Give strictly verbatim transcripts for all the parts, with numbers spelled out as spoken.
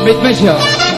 With Mitchell.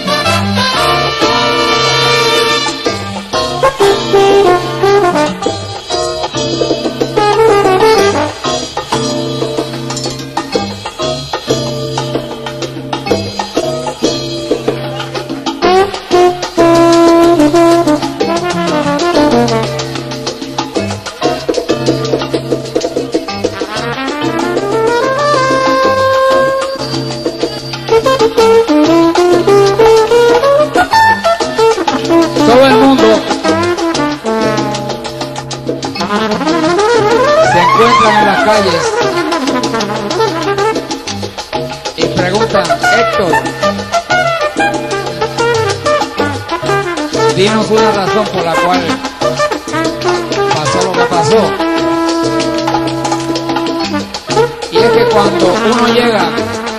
Todo el mundo se encuentran en las calles y preguntan: Héctor, dinos una razón por la cual pasó lo que pasó. Y es que cuando uno llega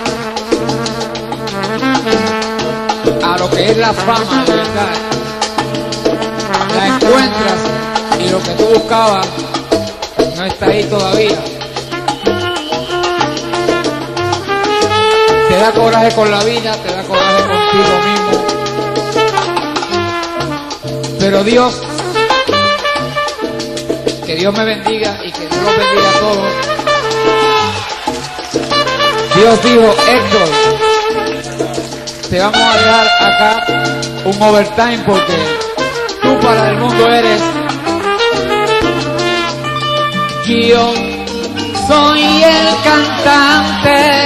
a lo que es la fama de verdad, la encuentras y lo que tú buscabas no está ahí todavía. Te da coraje con la vida, te da coraje contigo mismo. Pero Dios, que Dios me bendiga y que Dios los bendiga a todos. Dios dijo: Héctor, te vamos a dejar acá un overtime porque tú para el mundo eres. Yo soy el cantante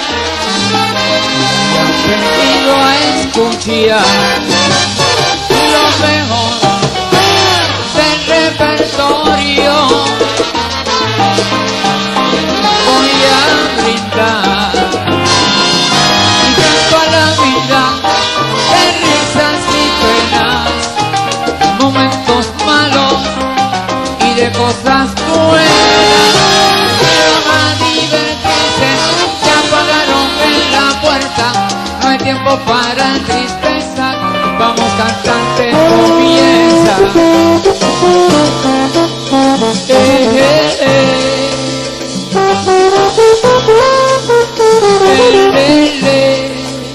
que han venido a escuchar lo mejor del repertorio. Voy a brindar y canto a la vida de risas y penas, momentos malos y de cosas buenas. Van a divertirse, se apagaron en la puerta, no hay tiempo para tristeza, vamos cantante, comienza. Eh, eh, eh. Eh, eh, eh.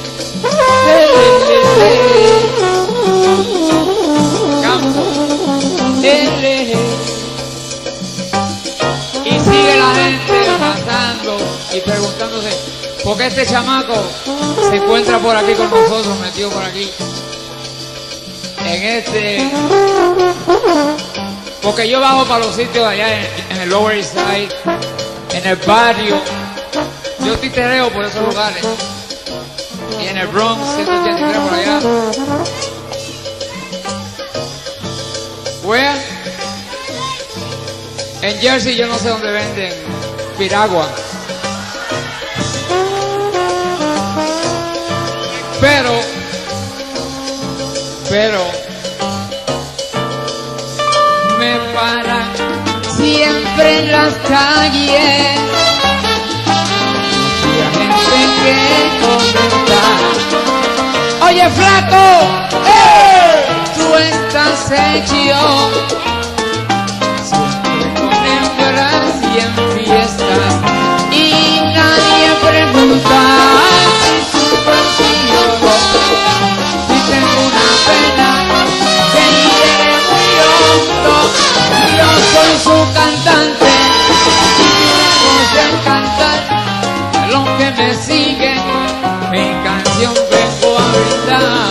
Y sigue la gente pasando y preguntándose por qué este chamaco se encuentra por aquí con nosotros, metido por aquí en este, porque yo bajo para los sitios allá en, en el Lower East Side, en el barrio, yo titereo por esos lugares, y en el Bronx ciento ochenta y tres por allá. Where? En Jersey yo no sé dónde venden piragua, pero pero me paran siempre en las calles y la gente que comenta: oye flaco, ¡eh! Tú estás hecho siempre con hembras y en fiestas y nadie pregunta si su bolsillo, si tengo una pena que hiere muy hondo. Yo soy su cantante y me gusta cantar a los que me siguen, mi canción vengo a brindar.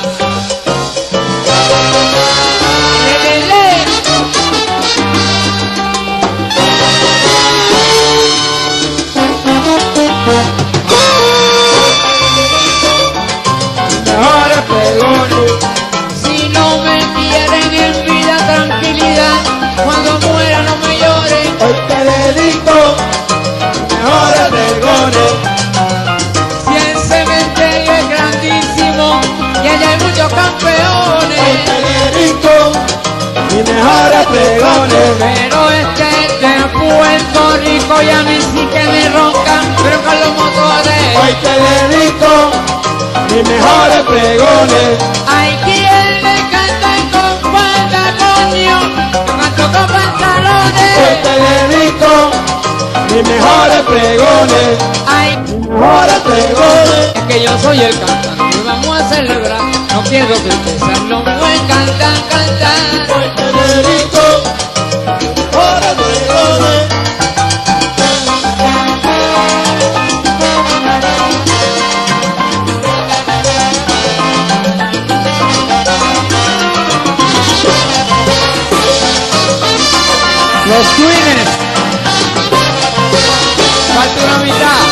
Si no me quieren en vida, tranquilidad, cuando muera no me lloren. Hoy te dedico mejores pregones. Si el cementerio es grandísimo y allá hay muchos campeones, Hoy te dedico mis mejores pregones. pero este es de Puerto Rico y a mí sí que me roncan, pero con los motores. Hoy te dedico mis mejores pregones. Hay quien le canta con falda, coño, yo canto con pantalones. Hoy te dedico mis mis mejores pregones, Ay, mis mejores pregones. es que yo soy el cantante, vamos a celebrar. No quiero que ustedes no pueden cantar, cantar. Hoy te dedico mis mejores pregones. Los Twins. Falta una mitad.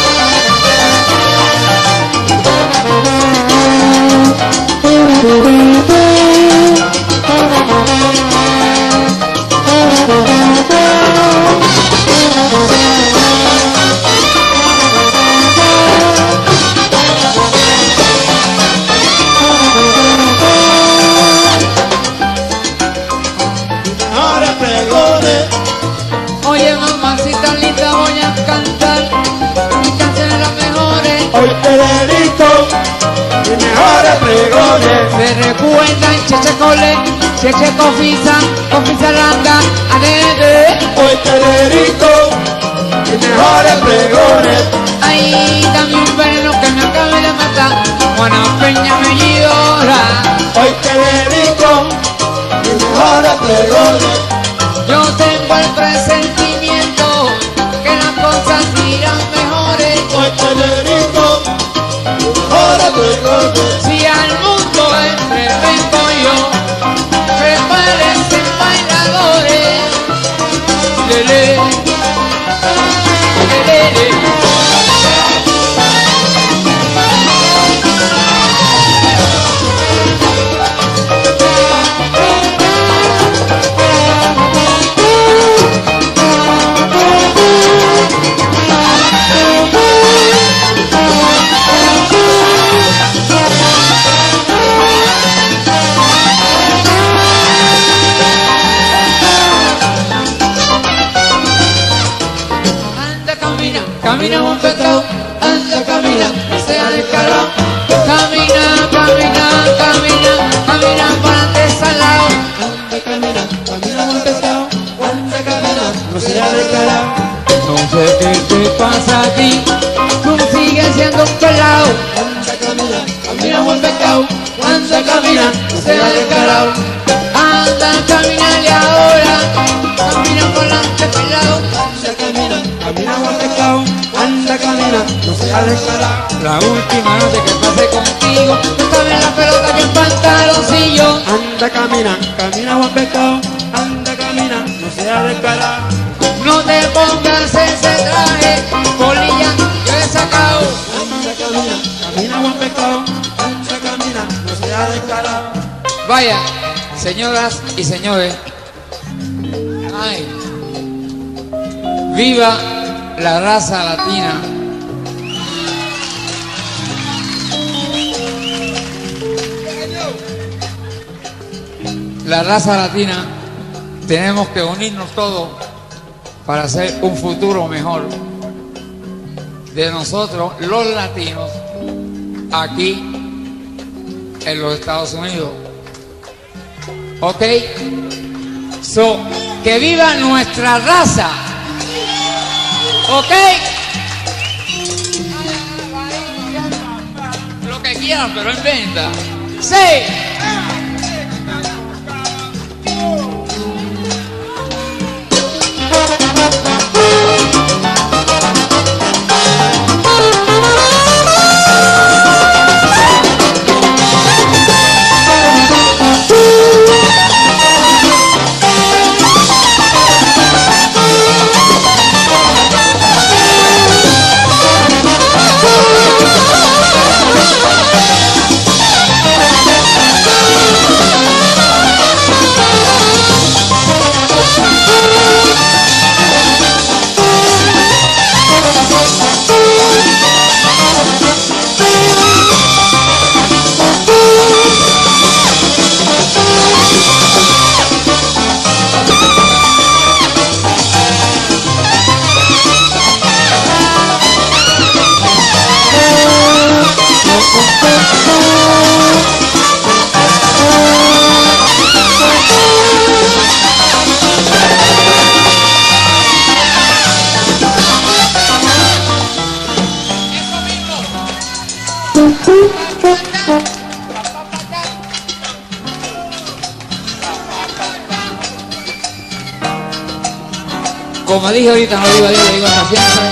Mejores pregones. Oye, mamacita linda, voy a cantar mis canciones las mejores. Hoy te dedico mis mejores pregones. Me recuerdan Cheche Cole, Cheche Confisa, Confisa Langa, Adede. Hoy te dedico mis mejores pregones. Ay, dame un veneno que me acabe de matar. Juana Peña me llora. Hoy te dedico mis mejores pregones. Yo tengo el presentimiento que las cosas irán mejores. Hoy te dedico mis mejores pregones. Si al mundo entre vengo yo, prepárense bailadores. Lele, lele. Camina un pecado, anda, camina, no sea descarado. Camina, camina, camina, camina para adelante salado. Anda, camina, camina muy pesado. Anda, camina, no sea descarado. No sé qué te pasa a ti, tú sigues siendo un pelado. Anda, camina, Camina buen pecado, anda, camina, no sea descarado. Anda, caminale ahora, camina para adelante pelado. anda, camina, camina muy pesado. Anda, camina, no sea descarado. La última noche que pasé contigo, tú estabas en la pelota y el pantaloncillo. Anda, camina, camina Juan Pescado. Anda, camina, no sea descarado. No te pongas ese traje, polilla, yo he sacado. Anda, camina, camina Juan Pescado. Anda, camina, no sea descarado. Vaya, señoras y señores, ay, viva la raza latina. La raza latina, tenemos que unirnos todos para hacer un futuro mejor de nosotros, los latinos, aquí en los Estados Unidos. ¿Ok? So, que viva nuestra raza. ¿Ok? Lo que quieran, pero en venta. ¡Sí! Como dije ahorita, no lo digo a Dios, lo digo hasta siempre.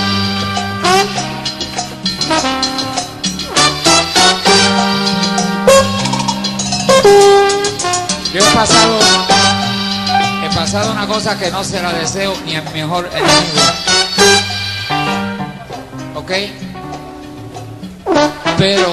Yo he pasado, he pasado una cosa que no se la deseo ni al mejor enemigo. ¿Ok? Pero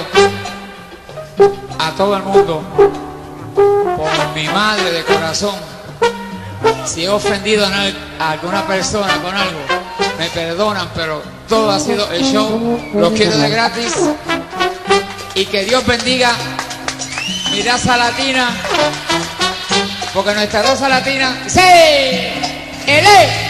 a todo el mundo, por mi madre de corazón, si he ofendido a alguna persona con algo, me perdonan, pero todo ha sido el show. Los quiero de gratis. Y que Dios bendiga mi raza latina, porque nuestra raza latina, ¡sí! ¡Ele!